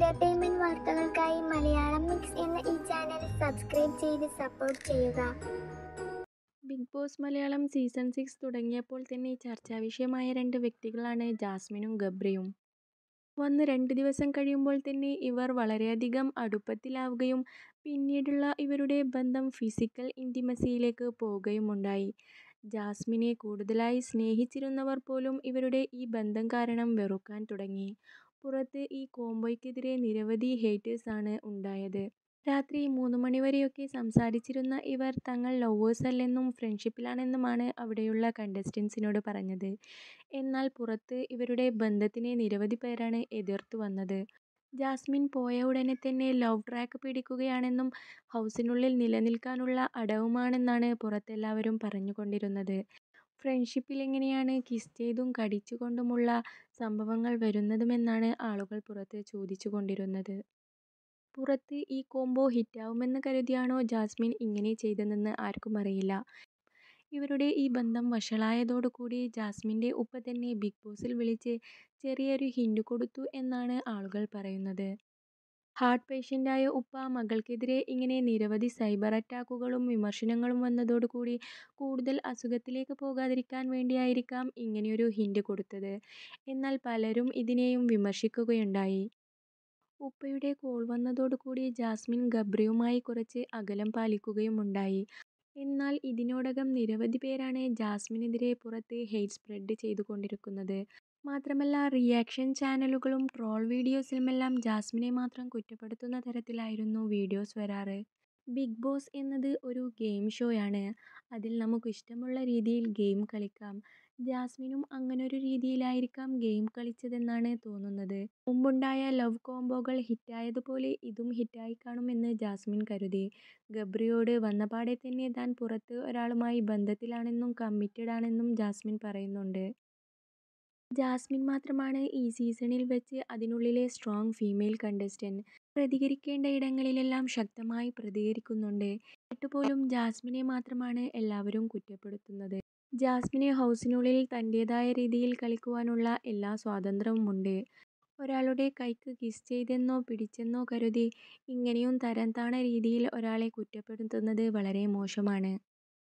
Entertainment വാർത്തകൾക്കായി Malayalam mix എന്ന ഈ ചാനൽ സബ്സ്ക്രൈബ് ചെയ്ത് സപ്പോർട്ട് ചെയ്യുക. ബിഗ് ബോസ് മലയാളം സീസൺ 6 തുടങ്ങിയപ്പോൾ തന്നെ ചർച്ചാവിഷയമായ രണ്ട് വ്യക്തികളാണ് ജാസ്മിനും ഗബ്രിയും. വന്ന് 2 ദിവസം കഴിയുമ്പോൾ തന്നെ ഇവർ വളരെയധികം അടുപ്പത്തിലാവുകയും പിന്നീടുള്ള ഇവരുടെ ബന്ധം ഫിസിക്കൽ ഇൻറ്റിമസിയിലേക്ക് പോവുകയുമുണ്ടായി. ജാസ്മിനെ കൂടുതലായി സ്നേഹിച്ചിരുന്നവർ പോലും ഇവരുടെ ഈ ബന്ധം കാരണം വെറുക്കാൻ തുടങ്ങി. പുറത്ത് ഈ കോംബോയ്ക്കെതിരെ നിരവധി ഹേറ്റേഴ്സ് ആണ് ഉണ്ടായത്. രാത്രി 3 മണിവരെയൊക്കെ സംസാരിച്ചിരുന്ന ഇവർ തങ്ങൾ ലവേഴ്സ് അല്ലെന്നും ഫ്രണ്ട്ഷിപ്പിലാണെന്നുമാണ് അവിടെയുള്ള കണ്ടസ്റ്റൻസിനോട് പറഞ്ഞത്. എന്നാൽ പുറത്ത് ഇവരുടെ ബന്ധത്തിനെ നിരവധി പേരാണ് എതിർത്തു വന്നത്. ജാസ്മിൻ പോയ ഉടനെ തന്നെ ലവ് ട്രാക്ക് പിടിക്കുകയാണെന്നും ഹൗസിനുള്ളിൽ നിലനിൽക്കാനുള്ള അടവുമാണെന്നാണ് പുറത്തെല്ലാവരും പറഞ്ഞുകൊണ്ടിരുന്നത്. ഫ്രണ്ട്ഷിപ്പിൽ എങ്ങനെയാണ് കിസ് ചെയ്തും കടിച്ചുകൊണ്ടുമുള്ള സംഭവങ്ങൾ വരുന്നതുമെന്നാണ് ആളുകൾ പുറത്ത് ചോദിച്ചുകൊണ്ടിരുന്നത്. പുറത്ത് ഈ കോംബോ ഹിറ്റാവുമെന്ന് കരുതിയാണോ ജാസ്മിൻ ഇങ്ങനെ ചെയ്തതെന്ന് ആർക്കും അറിയില്ല. ഇവരുടെ ഈ ബന്ധം വഷളായതോടുകൂടി ജാസ്മിൻ്റെ ഉപ്പ തന്നെ ബിഗ് ബോസിൽ വിളിച്ച് ചെറിയൊരു ഹിന്റ് കൊടുത്തു എന്നാണ് ആളുകൾ പറയുന്നത്. ഹാർട്ട് പേഷ്യൻ്റായ ഉപ്പ മകൾക്കെതിരെ ഇങ്ങനെ നിരവധി സൈബർ അറ്റാക്കുകളും വിമർശനങ്ങളും വന്നതോടുകൂടി കൂടുതൽ അസുഖത്തിലേക്ക് പോകാതിരിക്കാൻ വേണ്ടിയായിരിക്കാം ഇങ്ങനെയൊരു ഹിന്റ് കൊടുത്തത്. എന്നാൽ പലരും ഇതിനെയും വിമർശിക്കുകയുണ്ടായി. ഉപ്പയുടെ കോൾ വന്നതോടുകൂടി ജാസ്മിൻ ഗബ്രിയുമായി കുറച്ച് അകലം പാലിക്കുകയുമുണ്ടായി. എന്നാൽ ഇതിനോടകം നിരവധി പേരാണ് ജാസ്മിനെതിരെ പുറത്ത് ഹെയ്റ്റ് സ്പ്രെഡ് ചെയ്തുകൊണ്ടിരിക്കുന്നത്. മാത്രമല്ല റിയാക്ഷൻ ചാനലുകളും ട്രോൾ വീഡിയോസിലുമെല്ലാം ജാസ്മിനെ മാത്രം കുറ്റപ്പെടുത്തുന്ന തരത്തിലായിരുന്നു വീഡിയോസ് വരാറ്. ബിഗ് ബോസ് എന്നത് ഒരു ഗെയിം ഷോയാണ്. അതിൽ നമുക്കിഷ്ടമുള്ള രീതിയിൽ ഗെയിം കളിക്കാം. ജാസ്മിനും അങ്ങനൊരു രീതിയിലായിരിക്കാം ഗെയിം കളിച്ചതെന്നാണ് തോന്നുന്നത്. മുമ്പുണ്ടായ ലവ് കോംബോകൾ ഹിറ്റായതുപോലെ ഇതും ഹിറ്റായി കാണുമെന്ന് ജാസ്മിൻ കരുതി. ഗബ്രിയോട് വന്നപാടെ തന്നെ താൻ പുറത്ത് ഒരാളുമായി ബന്ധത്തിലാണെന്നും കമ്മിറ്റഡ് ആണെന്നും ജാസ്മിൻ പറയുന്നുണ്ട്. ജാസ്മിൻ മാത്രമാണ് ഈ സീസണിൽ വെച്ച് അതിനുള്ളിലെ സ്ട്രോങ് ഫീമെയിൽ കണ്ടസ്റ്റന്റ്. പ്രതികരിക്കേണ്ട ഇടങ്ങളിലെല്ലാം ശക്തമായി പ്രതികരിക്കുന്നുണ്ട്. എന്നിട്ടുപോലും ജാസ്മിനെ മാത്രമാണ് എല്ലാവരും കുറ്റപ്പെടുത്തുന്നത്. ജാസ്മിന് ഹൗസിനുള്ളിൽ തൻ്റെതായ രീതിയിൽ കളിക്കുവാനുള്ള എല്ലാ സ്വാതന്ത്ര്യവുമുണ്ട്. ഒരാളുടെ കൈക്ക് കിസ് ചെയ്തെന്നോ പിടിച്ചെന്നോ കരുതി ഇങ്ങനെയും തരംതാണ രീതിയിൽ ഒരാളെ കുറ്റപ്പെടുത്തുന്നത് വളരെ മോശമാണ്.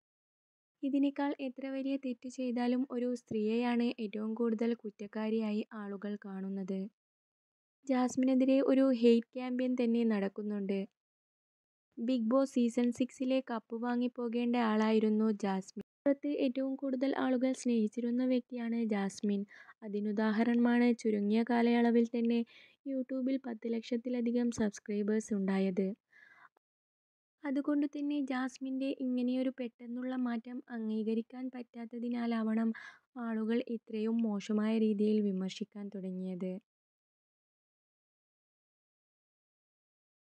ഇതിനേക്കാൾ എത്ര വലിയ തെറ്റ് ചെയ്താലും ഒരു സ്ത്രീയെയാണ് ഏറ്റവും കൂടുതൽ കുറ്റക്കാരിയായി ആളുകൾ കാണുന്നത്. ജാസ്മിനെതിരെ ഒരു ഹെയ്റ്റ് ക്യാമ്പയിൻ തന്നെ നടക്കുന്നുണ്ട്. ബിഗ് ബോസ് സീസൺ 6-ലെ കപ്പ് വാങ്ങിപ്പോകേണ്ട ആളായിരുന്നു ജാസ്മിൻ. പുറത്ത് ഏറ്റവും കൂടുതൽ ആളുകൾ സ്നേഹിച്ചിരുന്ന വ്യക്തിയാണ് ജാസ്മിൻ. അതിനുദാഹരണമാണ് ചുരുങ്ങിയ കാലയളവിൽ തന്നെ യൂട്യൂബിൽ 10 ലക്ഷത്തിലധികം സബ്സ്ക്രൈബേഴ്സ് ഉണ്ടായത്. അതുകൊണ്ടുതന്നെ ജാസ്മിൻ്റെ ഇങ്ങനെയൊരു പെട്ടെന്നുള്ള മാറ്റം അംഗീകരിക്കാൻ പറ്റാത്തതിനാലാവണം ആളുകൾ ഇത്രയും മോശമായ രീതിയിൽ വിമർശിക്കാൻ തുടങ്ങിയത്.